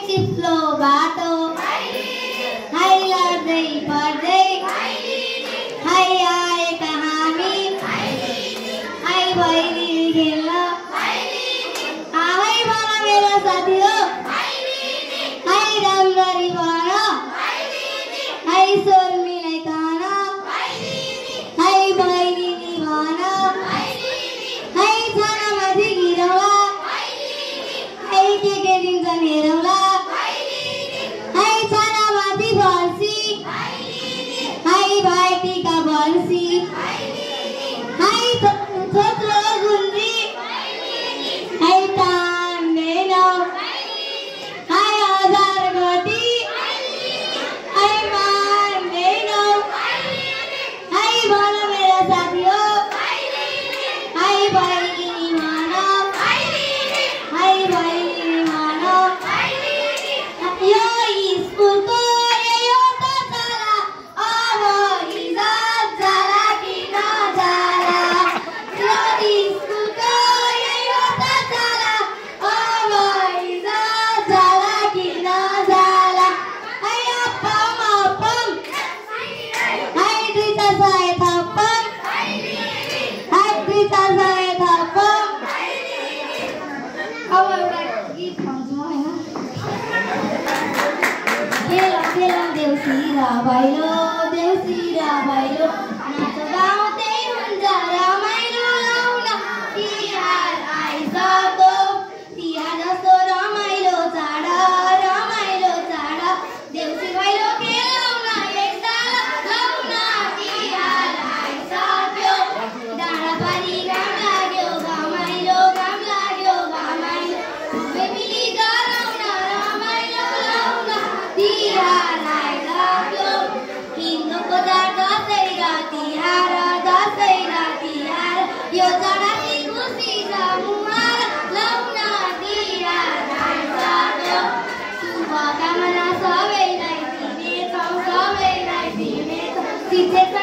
चिप्लो बाटो हाय लड्दै पर्दै हाय आएका हामी हाय भैली खेल्न हाय भन मेरो साथी हो हाय राम्ररी भन हाय स्वर मिलाइकन हाय भैली भन हाय छानामाथि गिरौला हाय के दिन्छन् हेरौला हाय छानामाथि बर्सी हाय भाइटीका बर्सी हाय थोत्रो गुन्द्री हाय तान्दैनौ हाय हजार गटी हाय मान्दैनौ हाय भन मेरो साथी हो हाय भैली भन हाय भैली भन यो स्कुलको यो त जाला अब इज्जत जाला कि नजाला यो स्कुलको यो त जाला अब इज्जत जाला कि नजाला हाय अपम अपम हाय दुई त सय थप्पम हाय दुई त सय थप्पम अब एउटा गीत गाउँछु म हैन खेलौँ देउसी र भैलो नाच गाउँदै हुन्छ रमाइलो लाउन तिहार आइसक्यो तिहार जस्तो रमाइलो चाड देउसी भैलो खेलौँ एकताल लाउन तिहार आइसक्यो डाँडा पानी घाम लाग्यो घमाइलो बेबिली गराउन रमाइलो लाउन तिहार आइसक्यो हिन्दूको चाड दसैँ र तिहार यो चढाकी खुसी छ मुहार लाउन तिहार आइसक्यो शुभकामना सबैलाई दिनेछौँ शिक्षक